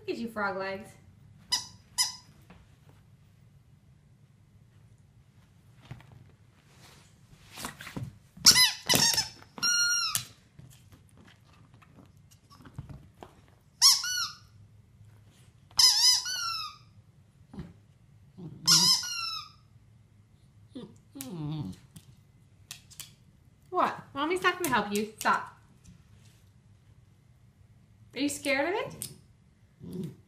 Look at you, frog legs. What? Mommy's not going to help you. Stop. Are you scared of it?